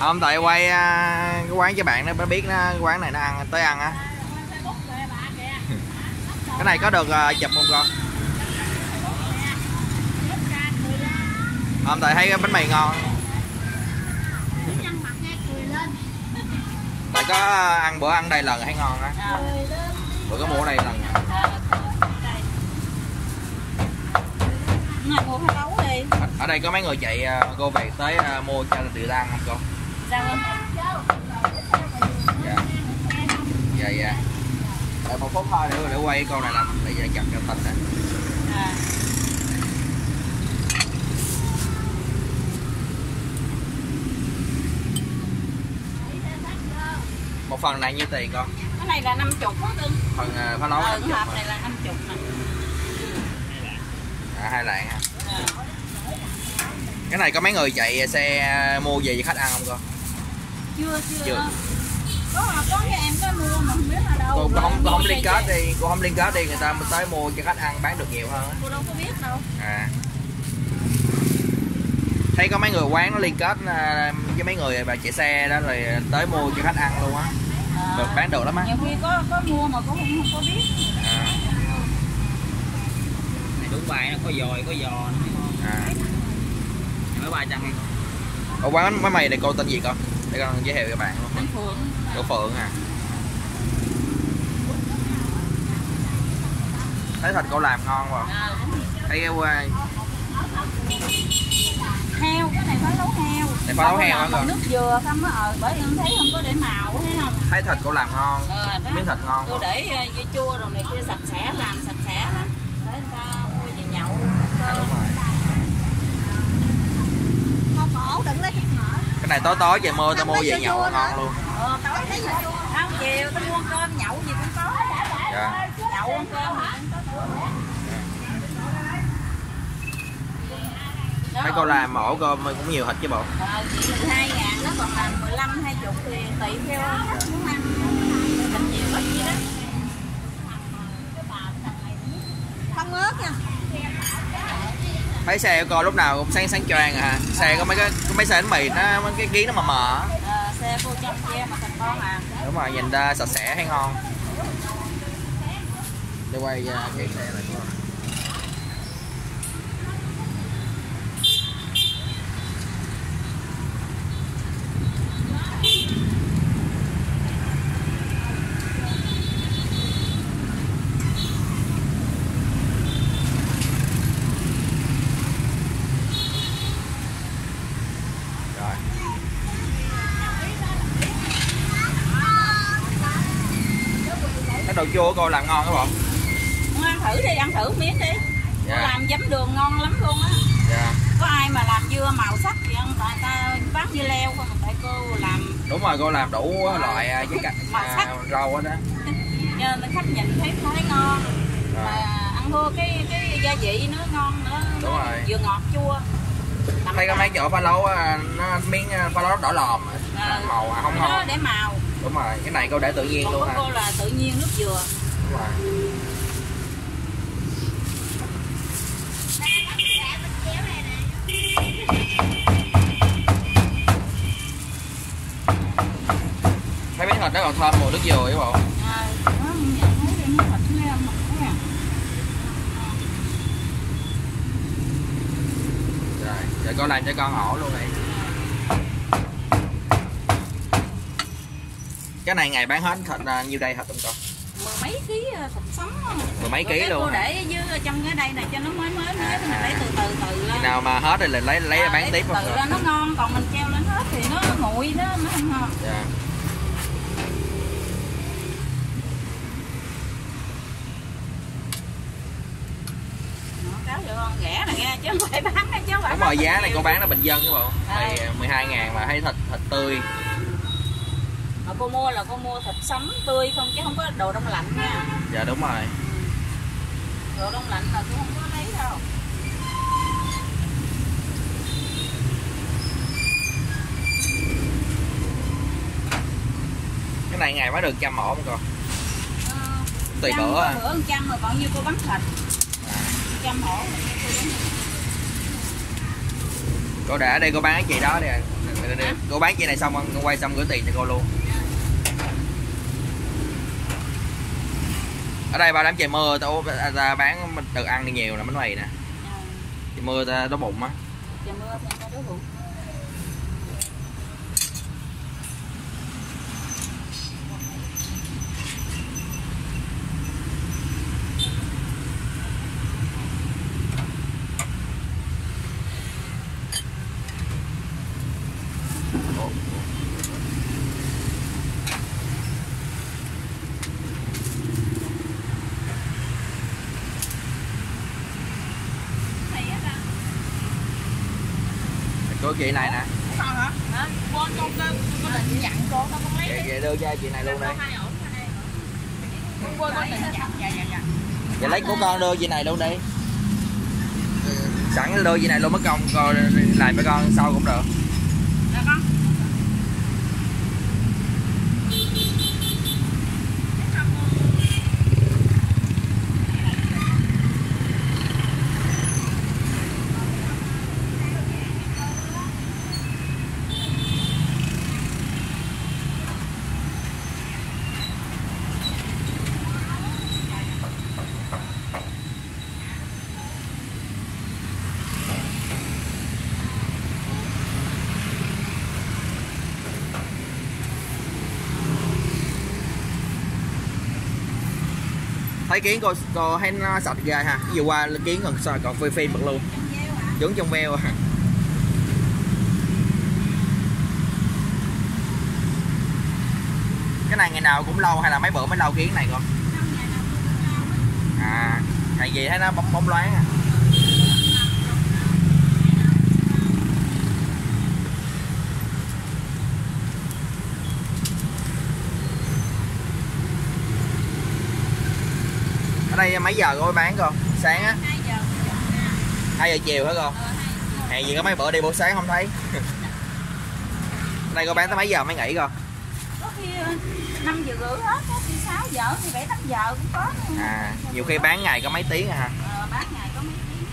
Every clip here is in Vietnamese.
Không, tại quay cái quán cho bạn nó biết nó quán này nó ăn tới ăn á. Cái này có được chụp không con? Không, tại thấy cái bánh mì ngon. Tại có bữa ăn đây lần thấy ngon á. Bữa có mua ở đây lần. Ở đây có mấy người chạy cô về tới mua cho điều ăn không cô? Dạ. Đợi một phút thôi để quay con này làm để chặt cho tình đó. Một phần này nhiêu tiền con? Cái này là 50 đó cưng. Phần phá lấu 50. Hộp này là 50 nè. 2 lạng ha. Cái này có mấy người chạy xe mua về cho khách ăn không con? Chưa. Có với em có mua mà không biết là đâu. Cô không liên kết đi, cô không liên kết đi, người ta tới mua cho khách ăn bán được nhiều hơn á. Cô đâu có biết đâu. Thấy có mấy người quán nó liên kết với mấy người bà chạy xe đó rồi tới mua cho khách ăn luôn á. Được bán được lắm á. Nhiều khi có mua mà cũng không có biết. Này đúng bài nó có dồi có giò. Mới 300 hay không? Ở quán mấy mày này cô tên gì con? Để con giới thiệu cho bạn luôn. Tên Phượng. Cô Phượng à. Thấy thịt cô làm ngon quá. Thấy cái heo, cái này phá lấu heo. Này phá lấu heo hả con? Nước dừa không á, bởi em thấy không có để màu thấy không? Thấy thịt cô làm ngon. Miếng thịt ngon. Tôi để dưa chua rồi này kia sạch sẽ, làm sạch sẽ lắm. Để người ta mua về nhậu. Đúng rồi. Không khổ, đừng lấy thịt mỡ. Cái này tối trời mưa tao mua về nhậu ngon luôn. Tối lấy dưa chua. Không, chiều tao mua cơm nhậu gì cũng có. Dạ. Nhậu ăn cơm mà cũng có. Thấy cô làm ổ cơm cũng nhiều thịt chứ bộ. Chỉ 12.000 nó còn làm 15, 20 thì tùy theo muốn ăn. Thịt nhiều ít gì đó. Không ớt nha. Thấy xe của cô lúc nào cũng sáng choang à. Xe có mấy xe bánh mì nó mấy cái kiến nó mờ. Xe cô trong xe mà thành con à. Đúng rồi, nhìn ra sạch sẽ thấy ngon. Để quay chạy xe này cô. Cái đồ chua của cô làm ngon các bạn. Ăn thử đi, ăn thử miếng đi. Cô làm giấm đường ngon lắm luôn á. Có ai mà làm dưa màu sắc thì ăn, tại ta bán dưa leo không, tại cô làm. Đúng rồi, cô làm đủ loại với cả rau đó. Cho nên khách nhìn thấy ngon. Mà ăn thua cái gia vị nó ngon nữa. Đúng rồi. Vừa ngọt chua. Thấy có mấy chỗ phá lấu nó miếng phá lấu đỏ lòm màu không ngon. Nó để màu. Đúng rồi, cái này cô để tự nhiên luôn hả? Cô là tự nhiên nước dừa. Đúng rồi. Thấy miếng thịt nó còn thơm mùi nước dừa chứ bộ. Rồi, giờ cô làm cho con ổ luôn đi. Cái này ngày bán hết thịt nhiêu đây hả tụi con? Mười mấy ký thịt sống. Mười mấy ký luôn. Cô để dưới trong cái đây này cho nó mới mình lấy từ lên. Khi nào mà hết rồi là lấy bán tiếp không? Từ ra nó ngon, còn mình treo lên hết thì nó nguội đó, nó không ngon. Dạ. Cáo được không? Rẻ này nghe chứ không phải bán chứ không phải. Đúng rồi, giá này cô bán nó bình dân chứ bộ. Thì 12.000 mà thấy thịt tươi. Mà cô mua là cô mua thịt sống tươi không chứ không có đồ đông lạnh nha. Dạ đúng rồi. Đồ đông lạnh là cô không có lấy đâu. Cái này ngày mới được 100 ổ không con? Tùy bữa. Bữa 100 rồi còn như cô bán thịt. 100 ổ. Cô để ở đây cô bán cái chị đó đi. Cô bán chị này xong con quay xong gửi tiền cho cô luôn. Ở đây ba đám trời mưa ta bán được ăn đi nhiều nè bánh mì nè. Trời mưa ta đói bụng á. Trời mưa thì ta đói bụng. Cô chị này nè. Sao hả? Hả? Con định dặn cô tao con lấy. Vậy đưa cho chị này luôn đây. Con định dặn. Dạ. Vậy lấy của con đưa chị này luôn đi. Sẵn đưa chị này luôn mất công coi lại mấy con sau cũng được. Dạ con. Thấy kiến cô thấy nó sạch ghê ha. Vừa qua kiến còn phim được luôn. Trứng trong veo à. Cái này ngày nào cũng lâu hay là mấy bữa mới lau kiến này con? À, hay gì thấy nó bóng loáng à. Ở đây mấy giờ cô bán con? Sáng á? 2 giờ chiều hả con? Hèn gì có mấy bữa đi buổi sáng không thấy. Đây cô bán tới mấy giờ mới nghỉ con? Có khi 5 giờ rưỡi hết, có khi 6 giờ thì 7-8 giờ cũng có. À, nhiều khi bán ngày có mấy tiếng à hả? Bán ngày có mấy tiếng.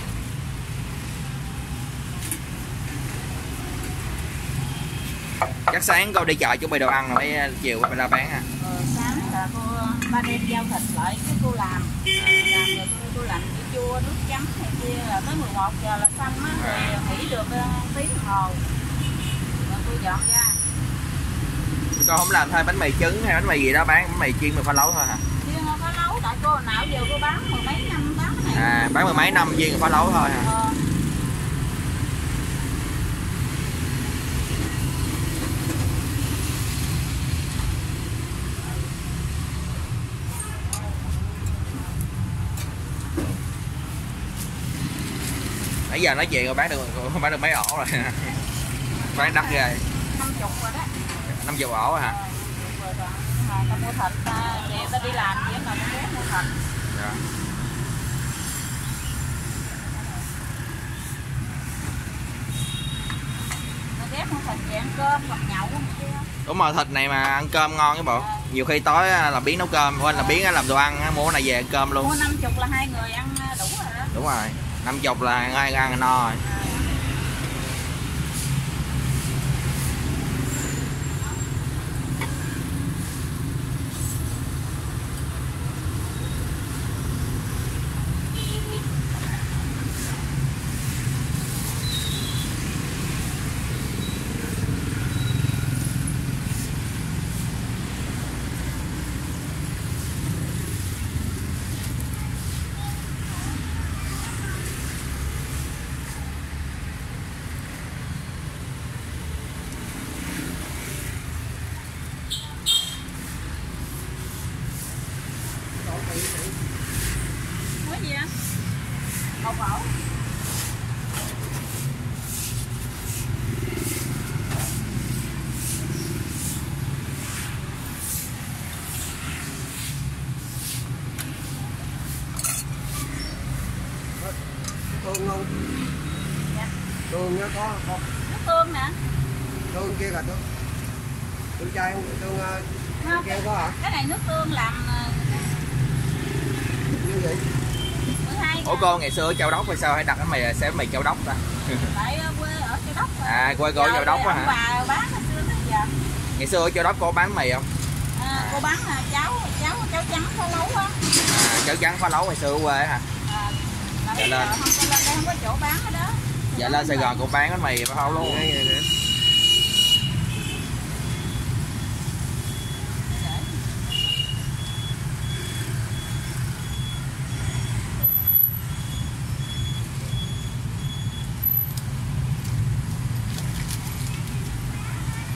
Chắc sáng cô đi chợ chuẩn bị đồ ăn rồi mấy chiều cô ra bán à? Sáng là cô ba đem giao thịt lại cái cô làm rồi cô làm chua nước chấm này kia là tới 11 giờ là xong á, rồi nghỉ được tiếng đồng hồ rồi cô dọn ra. Con không làm thêm bánh mì trứng hay bánh mì gì đó bán, bánh mì chiên mình pha lấu thôi hả? Chiên không có nấu, tại cô nào giờ cô bán mười mấy năm bán cái này. À, bán mười mấy năm chiên pha lấu thôi hả? Nãy giờ nói chuyện rồi bán được mấy ổ rồi. Bán đắt ghê. 50 rồi đó. 50 ổ hả? Rồi ta mua thịt chiều ta đi làm vậy mà ta mua thịt. Dạ. Ta ghép mua thịt về ăn cơm hoặc nhậu không kia. Đúng rồi, thịt này mà ăn cơm ngon cái bộ. Nhiều khi tối là biến nấu cơm, quên là biến làm đồ ăn, mua cái này về ăn cơm luôn. Mua 50 là 2 người ăn đủ rồi đó. Đúng rồi, 50 là ai ăn no rồi. Có gì á? Một ổ. Tương không? Dạ. Tương nó có không? Nước tương nè. Tương kia là tương chay không? Tương kia có hả? Cái này nước tương làm Như vậy? 12. Ủa cô ngày xưa ở Châu Đốc hay sao hay đặt cái mì xém mì Châu Đốc ta? Tại quê ở Châu Đốc. À, quê cô Châu Đốc á hả? Bà bán hồi xưa tới giờ. Ngày xưa ở Châu Đốc có bán mì không? Cô bán là cháo trắng phá lấu á. Cháo trắng phá lấu ngày xưa ở quê á hả? Dạ lên. Không có lên đây không có chỗ bán ở đó. Dạ lên Sài Gòn cũng bán bánh mì phá lấu luôn.